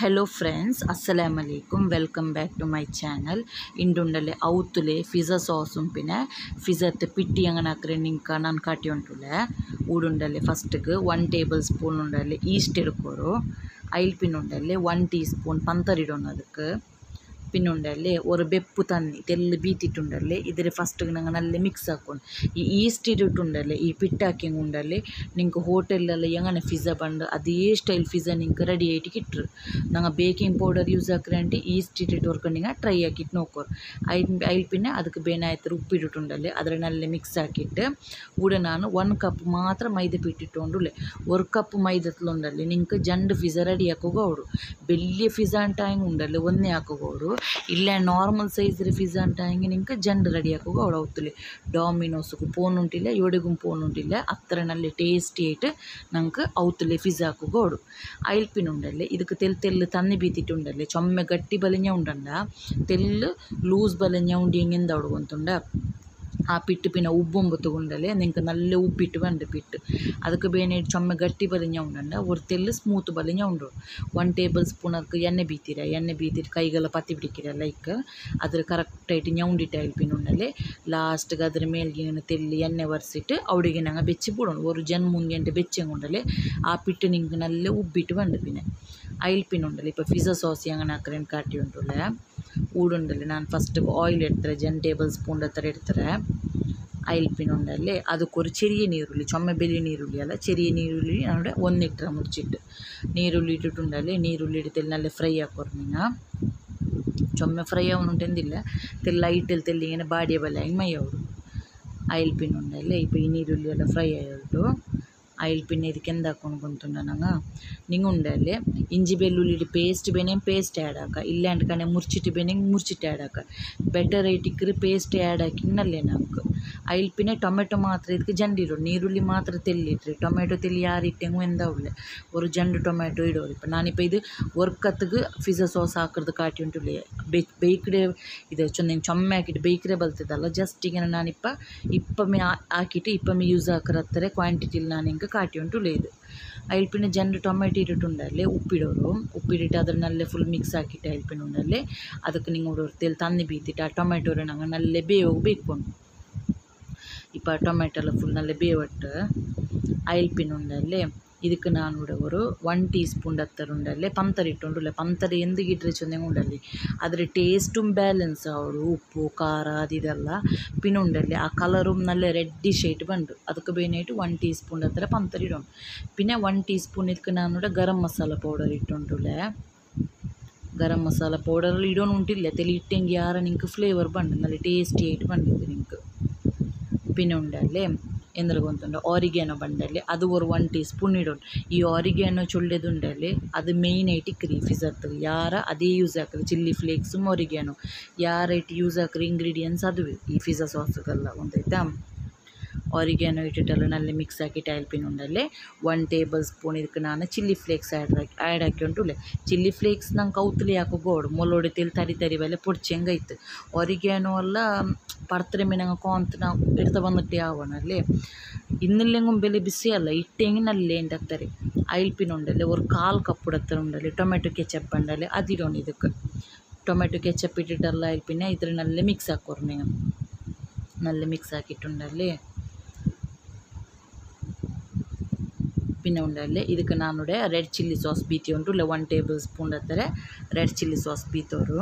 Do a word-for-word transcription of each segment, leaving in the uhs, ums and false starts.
Hello friends, Assalamu alaikum. Welcome back to my channel. Indundale outule pizza sauce umpine pizza te pitti anganakre ninka nan kaati untule udundale first ku one tablespoon undale yeast edukoro oil pin undale one teaspoon pantharidonu adukku പിന്നുണ്ടല്ലേ ഒരു ബെപ്പ് തന്നി തെല്ല് ബീത്തിട്ടുണ്ടല്ലേ ഇതിൽ first ഞങ്ങൾ നല്ല mix ആക്കും ഈ east ഇട്ടിട്ടുണ്ടല്ലേ ഈ പിട്ടാക്കിയും ഉണ്ടല്ലേ നിങ്ങൾക്ക് ഹോട്ടലിലെല്ലാം എങ്ങനെ പിസ്സ പണ്ട് അതേ സ്റ്റൈൽ പിസ്സ നിങ്ങൾക്ക് റെഡി ആയിട്ട് കിട്ടും ഞങ്ങൾ ബേക്കിംഗ് പൗഡർ യൂസ് ആക്കിയിട്ട് ഈസ്റ്റ് ഇട്ടിട്ട് ഓർക്കണ്ടെങ്കിൽ ട്രൈ ആക്കിയിട്ട് നോക്കും അതിൽ അതിൽ പിന്നെ ಅದಕ್ಕೆ ಬೇನಾಯ್ತು ಉಪ್ಪು ಇಟ್ಟಿട്ടുണ്ടല്ലേ അതിൽ നല്ല മിക്സ് ആക്കിയിട്ട് ഇവിടെ ನಾನು ಒಂದು ಕಪ್ ಮಾತ್ರ ಮೈದಾ ಇಟ್ಟಿട്ടുണ്ടല്ലേ ഒരു കപ്പ് മൈദത്തിലുണ്ടല്ലേ നിങ്ങൾക്ക് രണ്ട് പിസ്സ റെഡി ആക്കുകയുള്ളൂ വലിയ പിസ്സ ടൈം ഉണ്ടല്ലേ ഒന്നേ ആക്കുകയുള്ളൂ ಇಲ್ಲ ನಾರ್ಮಲ್ ಸೈಜ್ ಪಿಜ್ಜಾ ಅಂತ ಹಿಂಗೆ ನಿಂಗೆ ಜಂಡು ರೆಡಿ ಹಾಕುವ ಅವಳು ಅವತ್ತಲ್ಲಿ ಡಾಮಿನೋಸ್ಗೂ ಫೋನ್ ಉಂಟಿಲ್ಲ ಇವಡಿಗೂ ಫೋನ್ ಉಂಟಿಲ್ಲ ಅತ್ತರನಲ್ಲಿ ಟೇಸ್ಟಿ ಆയിട്ട് ನಂಗೆ ಅವತ್ತಲ್ಲಿ ಪಿಜ್ಜಾ ಹಾಕುವ ಅವಳು ಆಯಿಲ್ ಪಿನ್ ಉಂಡಲ್ಲೇ ಇದಕ್ಕೆ ತೆಲ್ ತೆಲ್ಲು ತನ್ನಿ ಬೀತಿಟ್ಟುಂಡಲ್ಲೇ ಚೊಮ್ಮೆ ಗಟ್ಟಿ ಬಲഞ്ഞ ಉಂಡಂಡ ತೆಲ್ಲು ಲೂಸ್ ಬಲഞ്ഞ ಉಂಡಿ ಹಿಂಗೆಂದ ಅವಳು ಅಂತುಂಡ ಆ ಪಿಟ್ಟು ಪಿನ ಉಬ್ಬೊಂಬತ್ತು ಉಂಡಲೆ ನಿಂಗೆ നല്ല ಉಬ್ಬಿಟ್ಟು ಬಂದು ಪಿಟ್ಟು ಅದಕ್ಕೆ ಬೇನೆ ಚೊಮ್ಮೆ ಗಟ್ಟಿ ಬಲಿഞ്ഞ ಉಂಡಂಡ ഒരു ತೆಲ್ಲು ಸ್ಮೂತ್ ಬಲಿഞ്ഞ ಉಂಡು ಒನ್ ಟೇಬಲ್ ಸ್ಪೂನ್ ಅದಕ್ಕೆ ಎಣ್ಣೆ ಬೀತೀರ ಎಣ್ಣೆ ಬೀತಿಟ್ಟು ಕೈಗೆಲ್ಲ ಪತ್ತಿ ಬಿಡಿಕಿರ ಲೈಕ್ ಅದ್ರ ಕರೆಕ್ಟಾയിട്ട് ഞൗണ്ടിട്ട് അയൽപ്പിൻ ഉണ്ടല്ലേ ലാസ്റ്റ് ಅದ್ರ ಮೇಲ್ಗಿನ ತೆಲ್ಲಿ ಎಣ್ಣೆ ಒರೆಸಿಟ್ಟು ಅವಡಿಗೆ ನಂಗೆ ಬೆಚ್ಚಿ ಬಿಡೋಣ ഒരു ಜನ್ ಮುಂಗಂಟೆ ಬೆಚ್ಚಂಗುಂಡಲೆ ಆ ಪಿಟ್ಟು ನಿಂಗೆ നല്ല ಉಬ್ಬಿಟ್ಟು ಬಂದು ಪಿನೆ അയൽപ്പിൻ ഉണ്ടല്ലേ ഇപ്പോൾ പിസ്സ സോസ് അങ്ങനെ ആക്കറേನು കാട്ടി ഉണ്ടല്ലേ ഊടുണ്ടല്ലേ ನಾನು ಫಸ್ಟ್ ಆಯಿಲ್ എടുത്തರೆ ಜನ್ ಟೇಬಲ್ ಸ್ಪೂನ್ ಹತ್ರ എടുത്തರೆ അയൽപ്പിൻ ഉണ്ടല്ലേ ಅದಕ್ಕೊಂದು ചെറിയ ನೀರುಳ್ಳಿ ചുമ വലിയ നീരുള്ളി അല്ല ചെറിയ നീരുള്ളി അവിടെ ഒന്നിട്ടര മുറിച്ചിട്ട് നീരുള്ളി ഇട്ടിട്ടുണ്ടല്ലേ നീരുള്ളി എടുത്ത് നല്ല ഫ്രൈ ആക്കുറഞ്ഞ ചുമ ഫ്രൈ ആവുന്നുണ്ടെന്നില്ല തെല്ലൈട്ടിൽ തെല്ലി ഇങ്ങനെ ബാടിയ പോലെ ಹಿಂಗೆ ಮೈಯವರು അയൽപ്പിൻ ഉണ്ടല്ലേ ഇപ്പോൾ ಈ ನೀರುಳ್ಳಿ ಎಲ್ಲ ಫ್ರೈ ಆಯಿತು ಆಯಿಲ್ ಪಿನ್ ಇದಕ್ಕೆ ಎಂದ ಹಾಕೊಂಡು ಬಂತುಂಡ ನಂಗೆ ನಿಂಗೆ ಉಂಡಲ್ಲಿ ಇಂಜಿ ಬೆಳ್ಳುಳ್ಳಿ ಪೇಸ್ಟ್ ಬೇನೆ ಪೇಸ್ಟ್ ಆ್ಯಡ್ ಹಾಕ ಇಲ್ಲ ಅಂದ್ಕಣೆ ಮುರ್ಚಿಟ್ಟು ಬೇನೆ ಮುರ್ಚಿಟ್ಟು ಆ್ಯಡ್ ಹಾಕ ಬೆಟರ್ ಐಟಿಕ್ರೆ ಪೇಸ್ಟ್ ಆ್ಯಡ್ ಹಾಕಿ ನಲ್ಲೇ ನಂಗೆ ಆಯಿಲ್ ಪಿನ್ನೆ ಟೊಮೆಟೊ ಮಾತ್ರ ಇದಕ್ಕೆ ಜಂಡಿರೋ ನೀರುಳ್ಳಿ ಮಾತ್ರ ತೆಲ್ಲಿಟ್ರಿ ಟೊಮೆಟೊ ತೆಲ್ಲಿ ಯಾರು ಇಟ್ಟೆಂಗು ಎಂದ ಉಳ್ಳೆ ஒரு ಜಂಡು ಟೊಮೆಟೊ ಇಡೋರು இப்போ ನಾನಿപ്പോൾ ಇದು ಒರ್ಕತ್ತಿಗೆ ಪಿಜ್ಜಾ ಸಾಸ್ ಹಾಕಿದ್ದು ಕಾಟಿ ಉಂಟುಳ್ಳಿ ಬೇ ಬೇಯ್ಕಡೆ ಇದು ಚೊಂದ ಚೊಮ್ಮೆ ಹಾಕಿಟ್ಟು ಬೇಯ್ಕರೆ ಬಲ್ತಿದ್ದಲ್ಲ ಜಸ್ಟ್ ಈಗ ನಾನಿಪ್ಪ ಇಪ್ಪಮ್ಮೆ ಹಾಕಿಟ್ಟು ಇಪ್ಪಮ್ಮೆ ಯೂಸ್ ಹಾಕಿರತ್ತಾರೆ ಕ್ವಾಂಟಿಟಿಲಿ ನಾನು ಹಿಂಗೆ ಕಾಟಿ ಉಂಟುಳ್ಳೆ ಇದು അതിൽ പിന്നെ ജണ്ട് ടൊമാറ്റോ ഇട്ടിട്ടുണ്ടല്ലേ ഉപ്പിടോರು ഉപ്പിട്ടിട്ട് അതിൽ നല്ല ഫുൾ മിക്സ് ആക്കിയിട്ട് അതിൽ പിന്നെ ഉണ്ടല്ലേ ಅದಕ್ಕೆ നിങ്ങൾ ഒരു തെൽ തന്നി ബീത്തിട്ട് ആ ടൊമാറ്റോരെ ഞങ്ങൾ നല്ല ಬೇವು ಬೇಯ್ಕೊಂಡು ഇപ്പോൾ ആ ടൊമാറ്റോ ಎಲ್ಲ ಫುಲ್ നല്ല ಬೇವಟ್ಟು അതിൽ പിന്നെ ഉണ്ടല്ലേ ಇದಕ್ಕೆ ನಾನು ಕೂಡ ഒരു വൺ ടീസ്പൂൺ ಹತ್ತರ ഉണ്ടല്ലേ പന്തര ഇട്ടുണ്ടല്ലേ പന്തര എന്തിಗೆ ಇಟ್ಟರೆ ಚಂದಂಗೆ ಉಂಡಲ್ಲಿ ಅದರ ಟೇಸ್ಟುം ಬ್ಯಾಲೆನ್ಸ್ ಅವಳು ಉಪ್ಪು ಖಾರ ಅದು ಇದೆಲ್ಲ പിന്നെ ഉണ്ടല്ലേ ആ കളറും നല്ല റെഡിഷ് ആയിട്ട് ಬಂದು ಅದಕ್ಕೆ ಬೇನಾയിട്ട് ಒನ್ ಟೀಸ್ಪೂൺ ಹತ್ತಿರ പന്തര ഇടണം പിന്നെ വൺ ടീസ്പൂൺ ಇದಕ್ಕೆ ನಾನು ಕೂಡ ಗರಂ ಮಸಾಲ ಪೌಡರ್ ಇಟ್ಟುಂಟುಲೆ ಗರಂ ಮಸಾಲ ಪೌಡರಲ್ಲಿ ಇಡೋನು ಉಂಟಿಲ್ಲ ತೆಲಿ ಇಟ್ಟೆಂಗೆ ಯಾರ ನಿಂಗೆ ಫ್ಲೇವರ್ ಬಂದು നല്ല ಟೇಸ್ಟಿ ಆയിട്ട് ಬಂದಿದ್ದು ನಿಂಗೆ പിന്നെ ഉണ്ടല്ലേ ಎಂದ್ರೆ ಗೊತ್ತುಂಟು ಆರಿಗ್ಯಾನೋ ಬಂಡಲ್ಲಿ ಅದು ಒಂದು ಒನ್ ಟೀ ಸ್ಪೂನ್ ಇಡೋಣ ಈ ಆರಿಗ್ಯಾನೋ ಚೊಳ್ಳೆದುಂಡಲ್ಲಿ ಅದು ಮೇಯ್ನ್ ಐಟಿ ಕ್ರೀ ಫಿಝರ್ತದೆ ಯಾರ ಅದೇ ಯೂಸ್ ಹಾಕ್ರಿ ಚಿಲ್ಲಿ ಫ್ಲೇಕ್ಸು ಆರಿಗ್ಯಾನೋ ಯಾರ ಐಟಿ ಯೂಸ್ ಹಾಕ್ರಿ ಇಂಗ್ರೀಡಿಯೆಂಟ್ಸ್ ಅದುವೆ ಈ ಪಿಜ್ಜಾ ಸಾಸ್ಗೆಲ್ಲ ಒಂದಾಯ್ತಾ ಆರಿಗ್ಯಾನೋ ಇಟ್ಟಿಟ್ಟೆಲ್ಲ നല്ല ಮಿಕ್ಸ್ ಹಾಕಿಟ್ಟು ಆಯಿಲ್ ಪಿನ್ ಉಂಡಲ್ಲೇ ಒನ್ ಟೇಬಲ್ ಸ್ಪೂನ್ ಇದಕ್ಕೆ ನಾನು ಚಿಲ್ಲಿ ಫ್ಲೇಕ್ಸ್ ಆ್ಯಡ್ ಹಾಕಿ ಆ್ಯಡ್ ಹಾಕಿ ಉಂಟುಲೆ ಚಿಲ್ಲಿ ಫ್ಲೇಕ್ಸ್ ನಂಗೆ ಕೌತಲಿ ಹಾಕೋಗೋಡು ಮೊಲೋಡಿ ತೆಲ್ ತರಿ ತರಿ ಬೆಲೆ പൊടിച്ചെങ്കೈತು ಆರಿಗ್ಯಾನೋ ಎಲ್ಲ ಪಡ್ತರೆ ಮೀನಂಗೆ ಕಾಂತ ನಾವು ಇಡ್ತಾ ಬಂದಿಟ್ಟು ಯಾವನಲ್ಲಿ ಇನ್ನಿಲ್ಲೆಂಗೂ ಬೆಲೆ ಬಿಸಿ ಅಲ್ಲ ಇಟ್ಟೆಂಗೆ ನಲ್ಲೇ ಎಂಟತ್ತಾರೆ ಆಯಿಲ್ ಪಿನ್ ಉಂಡಲ್ಲಿ ಒಂದು ಕಾಲು ಕಪ್ ಇಡತ್ತಾರೆ ಉಂಡಲ್ಲಿ ಟೊಮೆಟೊ ಕೆಚಪ್ ಬಂಡಲ್ಲಿ ಅದಿಡೋಣ ಇದಕ್ಕೆ ಟೊಮೆಟೊ ಕೆಚಪ್ ಇಟ್ಟಿಟ್ಟಲ್ಲ ಆಯಿಲ್ ಪಿನ್ನೆ ಇದ್ರ ನಲ್ಲೇ ಮಿಕ್ಸ್ ಹಾಕೋರು ನೀವು നല്ല മിക്സ് ആക്കിയിട്ടുണ്ടല്ലേ പിന്നെ ഉണ്ടല്ലേ ಇದಕ್ಕೆ ನಾನು ರೆಡ್ ಚಿಲ್ಲಿ ಸಾಸ್ ಬೀತಿ ಉಂಟು ಇಲ್ಲ ಒನ್ ಟೇಬಲ್ ಸ್ಪೂನ್ ಹತ್ತಾರೆ ರೆಡ್ ಚಿಲ್ಲಿ ಸಾಸ್ ಬೀತೋರು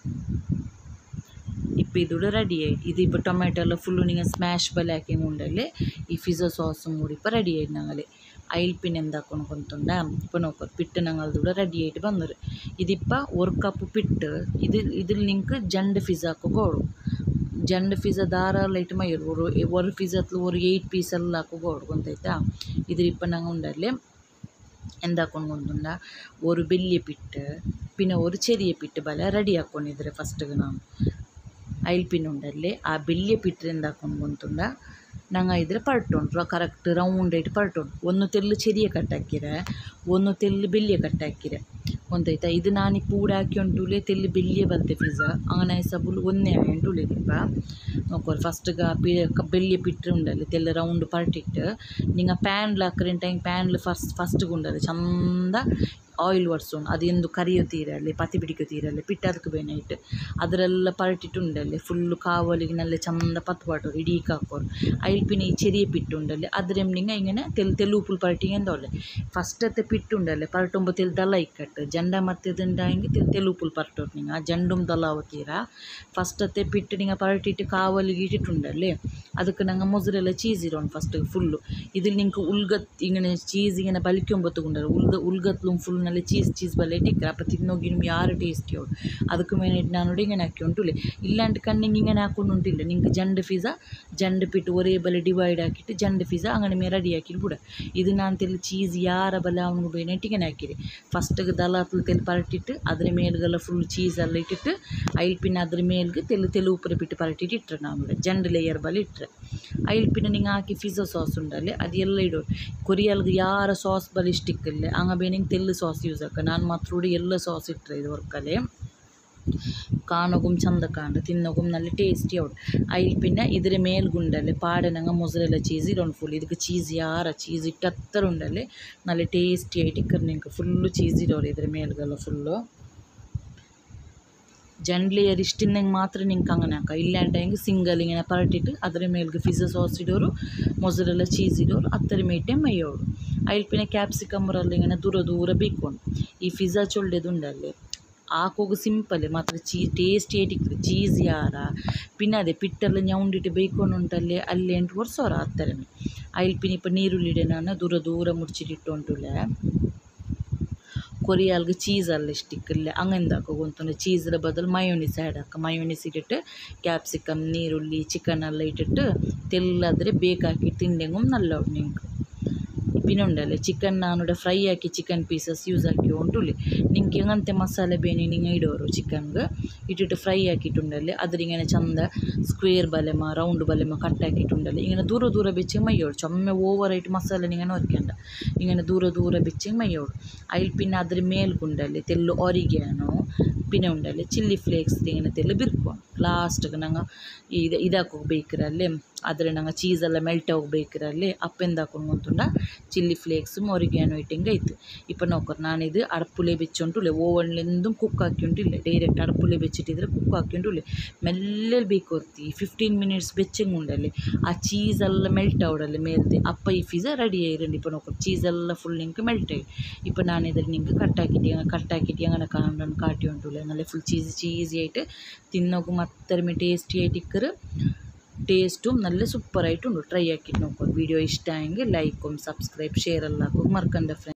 ഇപ്പോൾ ഇതൂടെ റെഡി ആയി ഇത് ഇപ്പോൾ ടൊമാറ്റോ എല്ലാം ഫുള്ള് നിങ്ങൾ സ്മാഷ് ബല ആക്കി ഉണ്ടല്ലേ ഈ പിസ്സ സോസും കൂടി ഇപ്പോൾ റെഡി ആയിട്ട് ഞങ്ങൾ അതിൽ പിന്നെ എന്താക്കണം കൊണ്ടുണ്ട ഇപ്പോൾ നോക്കുക പിട്ട് ഞങ്ങളതൂടെ റെഡി ആയിട്ട് വന്നത് ഇതിപ്പോൾ ഒരു കപ്പ് പിട്ട് ഇത് ഇതിൽ നിങ്ങൾക്ക് ജണ്ട് പിസ്സ ಹಾಕೋಗೋಡು ಜಂಡು ಪಿಜ್ಜಾ ಧಾರಾಳಾയിട്ട് ಮೈರು ஒரு ஒரு ಪಿಜ್ಜಾത്തിൽ ஒரு എയ്റ്റ് പീസ് എല്ലാം ಹಾಕೋಗೋಡು ಗೊತ್ತಾಯ್ತಾ ഇതിൽ ഇപ്പോൾ ഞങ്ങൾ ഉണ്ടല്ലേ എന്താക്കണം കൊണ്ടുണ്ട ഒരു വലിയ പിട്ട് പിന്നെ ഒരു ചെറിയ പിട്ട് ബല റെഡി ആಕೊಂಡಿದ್ರೆ ಫಸ್ಟಿಗೆ ನಾನು അതിൽ പിന്നെ ഉണ്ടല്ലേ ആ വലിയ പിട്ട് എന്താക്കണം കൊണ്ടുണ്ട ഞങ്ങൾ ഇതിൽ പരട്ടുಂಟು ಕರೆಕ್ಟ್ ರೌಂಡ್ ಆയിട്ട് ಪರಟುಂಟು ಒಂದು ತೆಲ್ಲು ಚೆರಿಯ ಕಟ್ಟಾಕಿರೆ ಒಂದು ತೆಲ್ಲು ಬೆಳ್ಳಿಯ ಕಟ್ಟಾಕಿರೆ ಒಂದಾಯ್ತಾ ಇದು ನಾನಿപ്പോൾ ಊಡ ಹಾಕಿ ಉಂಟುಲೆ ತೆಲ್ಲು ಬೆಳ್ಳಿಯ ಬಲ್ತೆ ಪಿಜ್ಜಾ അങ്ങനെ ಸಬುಲು ಒಂದೇ ಉಂಟುಲೆ ದಿಪ್ಪ നോക്കുക ഫസ്റ്റ് ಬೆಳ್ಳಿಯ ಪಿಟ್ರೆ ಉಂಡಲ್ಲಿ ತೆಲ್ಲು ರೌಂಡ್ ಪರಟಿಟ್ಟು നിങ്ങൾ ಪ್ಯಾನ್ಲ್ ಹಾಕ್ರೆ ಟೈಮ್ ಪ್ಯಾನ್ಲ್ ಫಸ್ಟ್ ಫಸ್ಟ್ಗೆ ಉಂಡಲ್ಲಿ ಚಂದ ಆಯಿಲ್ ಒರ್ಸೋಣ ಅದೆಂದು ಕರಿಯೋ ತೀರಲ್ಲಿ ಪತಿ ಬಿಡಿಕೋ ತೀರಲ್ಲಿ ಪಿಟ್ಟದಕ್ಕೆ ಬೇನೆ ಇಟ್ಟು ಅದರೆಲ್ಲ ಪರಟಿಟ್ಟು ಉಂಡಲ್ಲಿ ಫುಲ್ಲು ಕಾವಲಿಗೆ ನಲ್ಲೆ ಚಂದ ಪತ್ತು ಪಾಟೋರು ಇಡೀ ಕಾಕೋರು ಐಲ್ಪಿನ ಈ ಚೆರಿಯ ಪಿಟ್ಟು ಉಂಡಲ್ಲಿ ಅದ್ರೆಮ್ನಿಂಗ ಹಿಂಗೆ ತೆಲ್ ತೆಲು ಉಪ್ಪುಲ್ ಪರಟಿಗೆ ಎಂದೋಳೆ ಫಸ್ಟ್ ಅತ್ತೆ ಪಿಟ್ಟು ಉಂಡಲ್ಲಿ ಪರಟೊಂಬ ತೆಲ್ ದಲ ಇಕ್ಕಟ್ಟು ಜಂಡ ಮತ್ತೆ ದಂಡ ಹಿಂಗೆ ತೆಲ್ ತೆಲು ಉಪ್ಪುಲ್ ಪರಟೋರು ನಿಂಗೆ ಆ ಜಂಡುಮ್ ದಲ ಅವತೀರ ಫಸ್ಟ್ ಅತ್ತೆ ಪಿಟ್ಟು ನಿಂಗೆ ಪರಟಿಟ್ಟು ಕಾವಲಿಗೆ ಇಟ್ಟಿಟ್ಟುಂಡಲ್ಲಿ ಅದಕ್ಕೆ ನಂಗೆ ಮೊಸರೆಲ್ಲ ಚೀಸ್ ಇರೋಣ ಫಸ್ಟ್ ಫುಲ್ಲು ಇದಿಲ್ ನಿಂಗೆ ಉಲ್ಗತ್ ಹಿಂಗೆ ಚೀಸಿಗೆ ಬಲಿಕೊಂಬ ತಗೊಂಡರು ಉಲ್ಗ ಉಲ್ಗತ್ಲು ಫುಲ್ ನಲ್ಲಿ ಚೀಸ್ ಚೀಸ್ ಬಲ್ಲೆ ಇಟ್ಟಿಕ್ರೆ ಅಪ್ಪ ತಿನ್ನೋಗಿ ನಿಮ್ಗೆ ಯಾರು ಟೇಸ್ಟಿ ಅವಳು ಅದಕ್ಕೆ ಮೇಲೆ ಇಟ್ಟು ನಾನು ಹಿಂಗೆ ಹಾಕಿ ಉಂಟುಲೆ ಇಲ್ಲಾಂటి ಕಣ್ಣಿಂಗೆ ಹಿಂಗೆ ಹಾಕೊಂಡು ಉಂಟಿಲ್ಲ ನಿಂಗೆ ಜಂಡು ಪಿಜ್ಜಾ ಜಂಡು ಪಿಟ್ಟು ಒರೇ ಬಲೆ ಡಿವೈಡ್ ಹಾಕಿಟ್ಟು ಜಂಡು ಪಿಜ್ಜಾ ಅಂಗಡಿ ಮೇಲೆ ರೆಡಿ ಹಾಕಿರು ಬಿಡ ಇದು ನಾನು ತೆಲ್ಲಿ ಚೀಸ್ ಯಾರ ಬಲೆ ಅವನಿಗೆ ಬೇನೆ ಇಟ್ಟಿಗೆ ಹಾಕಿರಿ ಫಸ್ಟಿಗೆ ದಲ ಹತ್ಲು ತೆಲ್ಲಿ ಪರಟಿಟ್ಟು ಅದ್ರ ಮೇಲ್ಗೆಲ್ಲ ಫುಲ್ ಚೀಸ್ ಎಲ್ಲ ಇಟ್ಟಿಟ್ಟು ಐಲ್ ಪಿನ್ ಅದ್ರ ಮೇಲ್ಗೆ ತೆಲು ತೆಲು ಉಪ್ಪು ಬಿಟ್ಟು ಪರಟಿಟ್ಟು ಇಟ್ಟರೆ ನಾವು ಜಂಡು ಲೇಯರ್ ಬಲೆ ಇಟ್ಟರೆ ಐಲ್ ಪಿನ್ ನಿಂಗೆ ಹಾಕಿ ಪಿಜ್ಜಾ ಸಾಸ್ ಉಂಡಲ್ಲಿ ಅದೆಲ್ಲ ಇಡೋರು ಕೊರಿಯಲ್ಗೆ ಯಾರ ಸಾಸ್ ಬಲೆ ಇಷ್ಟಿಕ್ಕಲ್ಲೇ ಹಂಗ ಬೇನಿಂಗೆ ತೆಲ್ಲು ಸಾಸ್ ಯೂಸ್ ಹಾಕ ನಾನು ಮಾತ್ರ ಎಲ್ಲ ಸಾಸ್ ಇಟ್ಟರೆ ಇದು ವರ್ಕಲ್ಲಿ ಕಾಣೋಗುಮ್ ಚಂದ ಕಾಂಡು ತಿನ್ನೋಗುಮ್ ನಲ್ಲಿ ಟೇಸ್ಟಿ ಅವಡು ಐಲ್ ಪಿನ್ನ ಇದ್ರ ಮೇಲ್ಗುಂಡಲ್ಲಿ ಪಾಡನಂಗ ಮೊಸರೆಲ್ಲ ಚೀಸ್ ಇರೋಣ ಫುಲ್ ಇದಕ್ಕೆ ಚೀಸ್ ಯಾರ ಚೀಸ್ ಇಟ್ಟು ಹತ್ತರ ಉಂಡಲ್ಲಿ ನಲ್ಲಿ ಟೇಸ್ಟಿ ಆಗಿ ಇಕ್ಕರ್ ನಿಂಗೆ ಫುಲ್ಲು ಚೀಸ್ ಇರೋರು ಇದ್ರ ಮೇಲ್ಗೆಲ್ಲ ಫುಲ್ಲು ಜಂಡ್ಲೇಯರ್ ಇಷ್ಟಿನ್ನಂಗೆ ಮಾತ್ರ ನಿಂಗೆ ಹಂಗನೆ ಹಾಕ ಇಲ್ಲಾಂಟ ಹಿಂಗೆ ಸಿಂಗಲ್ ಹಿಂಗೆ ಪರಟಿಟ್ಟು ಅದ್ರ ಮೇಲ್ಗೆ ಪಿಜ್ಜಾ ಸಾಸ್ ಇಡೋರು ಮೊಸರೆಲ್ಲ ಚೀಸ್ ಇಡೋರು ಹತ್ತರ ಮೇಟೆ ಮೈಯೋರು ಐಲ್ಪಿನ ಕ್ಯಾಪ್ಸಿಕಮ್ರಲ್ಲಿ ಹಿಂಗೆ ದೂರ ದೂರ ಬೇಕೊಂಡು ಈ ಪಿಜ್ಜಾ ಚೊಳ್ಳೆದು ಉಂಡಲ್ಲಿ ಹಾಕೋಗು ಸಿಂಪಲ್ ಮಾತ್ರ ಚೀ ಟೇಸ್ಟಿ ಏಟಿಕ್ರೆ ಚೀಸ್ ಯಾರ ಪಿನ್ನ ಅದೇ ಪಿಟ್ಟೆಲ್ಲ ñೌಂಡಿಟ್ಟು ಬೇಯ್ಕೊಂಡು ಉಂಟಲ್ಲಿ ಅಲ್ಲಿ ಎಂಟು ವರ್ಷವರ ಹತ್ತರ ಐಲ್ಪಿನ ಇಪ್ಪ ನೀರುಳ್ಳಿಡೆ ನಾನು ದೂರ ದೂರ ಮುಡ್ಚಿಟ್ಟಿಟ್ಟು ಉಂಟುಲೆ ಕೊರಿಯಾಲ್ಗೆ ಚೀಸ್ ಅಲ್ಲ ಇಷ್ಟಿಕ್ಕಲ್ಲ ಹಂಗಂದು ಹಾಕೋಗೊಂತಂದ್ರೆ ಚೀಸ್ರ ಬದಲು ಮಯೋನಿಸ್ ಆ್ಯಡ್ ಹಾಕ ಮಯೋನಿಸ್ ಇಟ್ಟಿಟ್ಟು ಕ್ಯಾಪ್ಸಿಕಮ್ ನೀರುಳ್ಳಿ ಚಿಕನ್ ಎಲ್ಲ ಇಟ್ಟಿಟ್ಟು ತೆಲ್ಲಾದರೆ ಬೇಕಾಕಿ ತಿಂಡೆಂಗೂ ನಲ್ಲ ನಿಂಗೆ ಪಿನುಂಡಲೆ ಚಿಕನ್ ನಾನು ಫ್ರೈ ಹಾಕಿ ಚಿಕನ್ ಪೀಸಸ್ ಯೂಸ್ ಹಾಕಿ ಉಂಟುಲಿ ನಿಂಗೆ ಹೆಂಗಂತೆ ಮಸಾಲೆ ಬೇನೆ ನಿಂಗೆ ಇಡೋರು ಚಿಕನ್ಗೆ ಇಟ್ಟಿಟ್ಟು ಫ್ರೈ ಹಾಕಿಟ್ಟುಂಡಲ್ಲಿ ಅದ್ರ ಹಿಂಗೆ ಚಂದ ಸ್ಕ್ವೇರ್ ಬಲೆಮ ರೌಂಡ್ ಬಲೆಮ ಕಟ್ ಹಾಕಿಟ್ಟುಂಡಲ್ಲಿ ಹಿಂಗೆ ದೂರ ದೂರ ಬೆಚ್ಚಿಗೆ ಮೈಯೋಡು ಚೊಮ್ಮೆ ಓವರ್ ಐಟ್ ಮಸಾಲೆ ನಿಂಗೆ ಹೊರ್ಕೊಂಡ ಹಿಂಗೆ ದೂರ ದೂರ ಬೆಚ್ಚಿಗೆ ಮೈಯೋಡು ಐಲ್ ಪಿನ್ ಅದ್ರ ಮೇಲ್ಗುಂಡಲ್ಲಿ ತೆಲ್ಲು ಒರಿಗ್ಯಾನೋ ಪಿನ ಉಂಡಲ್ಲಿ ಚಿಲ್ಲಿ ಫ್ಲೇಕ್ಸ್ ಹಿಂಗೆ ತೆಲ್ಲು ಬಿರ್ಕೊಂಡು ಲಾಸ್ಟ್ಗೆ ನಂಗೆ ಇದು ಇದು ಹಾಕೋಗ್ಬೇಕ್ರಲ್ಲಿ ಆದರೆ ನಂಗೆ ಚೀಸೆಲ್ಲ ಮೆಲ್ಟ್ ಹೋಗ್ಬೇಕ್ರಲ್ಲಿ ಅಪ್ಪೆಂದು ಹಾಕೊಂಡು ಗೊತ್ತುಂಡ ಚಿಲ್ಲಿ ಫ್ಲೇಕ್ಸು ಒರಿಗ್ಯಾನೋ ಇಟ್ಟಿಂಗೆ ಐತೆ ಇಪ್ಪ ನೋಕರ್ ನಾನಿದು ಅಡಪುಲೆ ಬೆಚ್ಚುಂಟುಲೆ ಓವನ್ಲಿಂದು ಕುಕ್ ಹಾಕಿ ಉಂಟಿಲ್ಲ ಡೈರೆಕ್ಟ್ ಅಡಪುಲೆ ಬೆಚ್ಚಿಟ್ಟಿದ್ರೆ ಕುಕ್ ಹಾಕಿ ಉಂಟುಲೆ ಮೆಲ್ಲೆ ಬೇಕೋರ್ತಿ ಫಿಫ್ಟೀನ್ ಮಿನಿಟ್ಸ್ ಬೆಚ್ಚಂಗೆ ಉಂಡಲ್ಲಿ ಆ ಚೀಸೆಲ್ಲ ಮೆಲ್ಟ್ ಅವಡಲ್ಲಿ ಮೇಲ್ದೆ ಅಪ್ಪ ಈ ಪಿಜ್ಜಾ ರೆಡಿ ಆಯಿರಂడి ಇಪ್ಪ ನೋಕರ್ ಚೀಸೆಲ್ಲ ಫುಲ್ ನಿಂಗೆ ಮೆಲ್ಟ್ ಆಗಿ ಇಪ್ಪ ನಾನು ಇದ್ರ ನಿಂಗೆ ಕಟ್ ಹಾಕಿಟ್ಟು ಹಂಗೆ ಕಟ್ ಹಾಕಿಟ್ಟು ಹಂಗನ ಕಾಂಡನ್ನು ಕಾಟಿ ಉಂಟುಲೆ ನಲ್ಲೆ ಫುಲ್ ಚೀಸ್ ಚೀಸಿ ಆയിട്ട് ತಿನ್ನೋಕು ಮತ್ತರ್ಮೆ ಟೇಸ್ಟಿ ಆയിട്ട് ಇಕ್ಕರು ಟೇಸ್ಟು നല്ല ಸೂಪರ್ ಆയിട്ട് ಉಂಟು ಟ್ರೈ ಹಾಕಿಟ್ಟು ನೋಡ್ಕೊಂಡು ವಿಡಿಯೋ ಇಷ್ಟ ಆಗಿ ಲೈಕ್ ಸಬ್ಸ್ಕ್ರೈಬ್ ಶೇರ್ ಎಲ್ಲ ಹಾಕಿ ಮರ್ಕಂಡ ಫ್ರೆಂಡ್ಸ್.